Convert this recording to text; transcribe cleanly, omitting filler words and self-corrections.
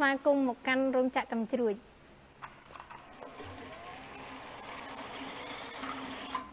ស្វាគមន៍មកកាន់រោងចក្រកំជ្រួច